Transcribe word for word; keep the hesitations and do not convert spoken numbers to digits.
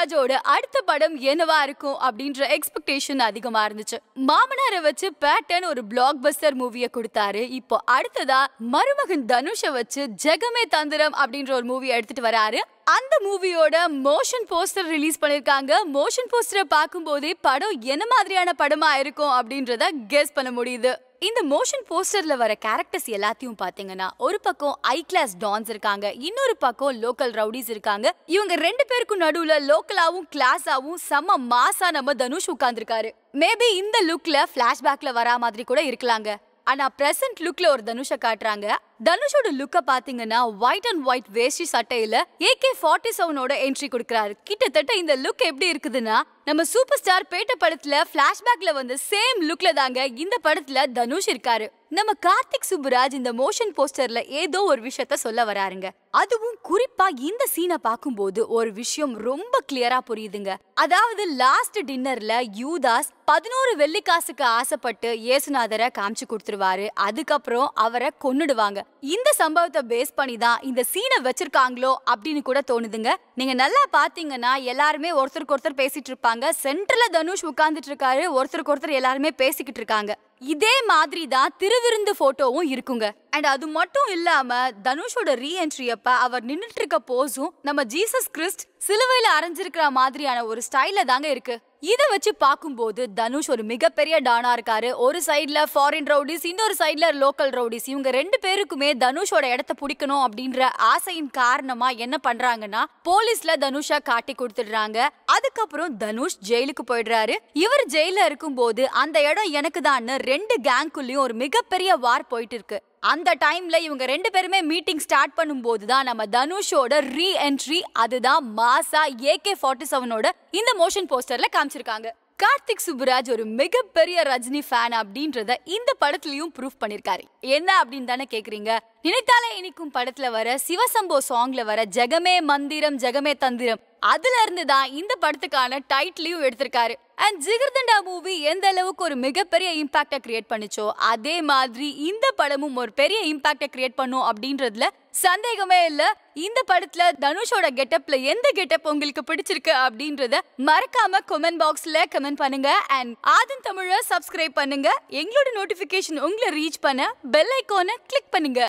சுப்புராஜோட அடுத்த படம் என்னவா இருக்கும் அப்படின்ற எக்ஸ்பெக்டேஷன் அதிகமா இருந்துச்சு. மாமனாரை வச்சு பேட்டன் ஒரு பிளாக் பஸ்டர் மூவியை கொடுத்தாரு. இப்போ அடுத்ததா மருமகன் தனுஷை வச்சு ஜெகமே தந்திரம் அப்படின்ற ஒரு மூவியை எடுத்துட்டு வராரு. அந்த மூவியோட மோஷன் போஸ்டர் ரிலீஸ் பண்ணிருக்காங்க. மோஷன் போஸ்டரை பார்க்கும் போதே படம் என்ன மாதிரியான படமா இருக்கும் அப்படின்றத கெஸ் பண்ண முடியுது. இந்த மோஷன் போஸ்டர்ல வர கேரக்டர்ஸ் எல்லாத்தையும் பாத்தீங்கன்னா, ஒரு பக்கம் ஐ கிளாஸ் டான்ஸ் இருக்காங்க, இன்னொரு பக்கம் லோக்கல் ரவுடிஸ் இருக்காங்க. இவங்க ரெண்டு பேருக்கும் நடுவுல லோக்கலாவும் கிளாஸாவும் செம்ம மாசா நம்ம தனுஷ் உட்கார்ந்துருக்காரு. மேபி இந்த லுக்ல பிளாஷ்பேக்ல வரா மாதிரி கூட இருக்கலாங்க. ஆனா பிரசன்ட் லுக்ல ஒரு தனுஷை காட்டுறாங்க. தனுஷோட லுக்க பாத்தீங்கன்னா ஒயிட் அண்ட் ஒயிட் வேஷ்டி சட்டையில ஏ கே ஃபார்ட்டி செவனோட என்ட்ரி கொடுக்கறாரு. கிட்டத்தட்ட இந்த லுக் எப்படி இருக்குதுன்னா, நம்ம சூப்பர் ஸ்டார் பேட்ட படத்துல பிளாஷ்பேக்ல வந்த சேம் லுக்ல தாங்க இந்த படத்துல தனுஷ் இருக்காரு. நம்ம கார்த்திக் சுப்புராஜ் இந்த மோஷன் போஸ்டர்ல ஏதோ ஒரு விஷயத்த சொல்ல வராருங்க. அதுவும் குறிப்பா இந்த சீனை பார்க்கும்போது ஒரு விஷயம் ரொம்ப கிளியரா புரியுதுங்க. அதாவது லாஸ்ட் டின்னர்ல யூதாஸ் பதினோரு வெள்ளிக்காசுக்கு ஆசைப்பட்டு இயேசுநாதரை காமிச்சு கொடுத்துருவாரு. அதுக்கப்புறம் அவரை கொன்னுடுவாங்க. இந்த சம்பவத்தை பேஸ் பண்ணி தான் இந்த சீனை வச்சிருக்காங்களோ அப்படின்னு கூட தோணுதுங்க. நீங்க நல்லா பாத்தீங்கன்னா எல்லாருமே ஒருத்தருக்கு ஒருத்தர் பேசிட்டு இருப்பாங்க. சென்டர்ல தனுஷ் உட்கார்ந்துட்டு இருக்காரு. ஒருத்தருக்கு ஒருத்தர் எல்லாருமே பேசிக்கிட்டு இருக்காங்க. இதே மாதிரி தான் திருவிருந்து போட்டோவும் இருக்குங்க. அண்ட் அது மட்டும் இல்லாம தனுஷோட ரீஎன்ட்ரி அப்ப அவர் நின்னுட்டு இருக்க போஸும் நம்ம ஜீசஸ் கிறிஸ்ட் சிலுவையில அரைஞ்சிருக்கிற மாதிரியான ஒரு ஸ்டைல தாங்க இருக்கு. இத வச்சு பார்க்கும்போது தனுஷ் ஒரு மிகப்பெரிய டானா இருக்காரு. ஒரு சைட்ல ஃபாரின் ரவுடிஸ், இன்னொரு சைட்ல லோக்கல் ரவுடிஸ். இவங்க ரெண்டு பேருக்குமே தனுஷோட இடத்த பிடிக்கணும் அப்படின்ற ஆசையின் காரணமா என்ன பண்றாங்கன்னா, போலீஸ்ல தனுஷா காட்டி கொடுத்துடுறாங்க. அதுக்கப்புறம் தனுஷ் ஜெயிலுக்கு போயிடுறாரு. இவர் ஜெயில இருக்கும் போது அந்த இடம் எனக்கு தான் ரெண்டு கேங்குள்ளயும் ஒரு மிகப்பெரிய வார் போயிட்டு இருக்கு. அந்த டைம்ல இவங்க ரெண்டு பேருமே மீட்டிங் ஸ்டார்ட் பண்ணும்போது தான் நம்ம தனுஷோட ரீ என்ட்ரி, அதுதான் மாசா ஏ கே ஃபார்ட்டி செவனோட இந்த மோஷன் போஸ்டர்ல காமிச்சிருக்காங்க. கார்த்திக் சுப்புராஜ் ஒரு மிகப்பெரிய ரஜினி ஃபேன் அப்படின்றத இந்த படத்துலயும் ப்ரூஃப் பண்ணிருக்காரு. என்ன அப்படின்னு தானே கேக்குறீங்க? நினைத்தாலே இனிக்கும் படத்துல வர சிவசம்போ சாங்ல வர ஜெகமே மந்திரம் ஜெகமே தந்திரம், அதுல இருந்து தான் இந்த படத்துக்கான டைட்டிலையும் எடுத்திருக்காரு. அண்ட் ஜிகர்தண்டா மூவி எந்த அளவுக்கு ஒரு மிகப்பெரிய இம்பாக்ட கிரியேட் பண்ணிச்சோ, அதே மாதிரி இந்த படமும் ஒரு பெரிய இம்பாக்ட கிரியேட் பண்ணும் அப்படின்றதுல சந்தேகமே இல்ல. இந்த படத்துல தனுஷோட கெட்டப்ல எந்த கெட்டப் உங்களுக்கு பிடிச்சிருக்கு அப்படின்றத மறக்காம கமெண்ட் பாக்ஸ்ல கமெண்ட் பண்ணுங்க. அண்ட் ஆதன் தமிழை சப்ஸ்கிரைப் பண்ணுங்க. எங்களோட நோட்டிபிகேஷன் உங்களை ரீச் பண்ண பெல் ஐகானை கிளிக் பண்ணுங்க.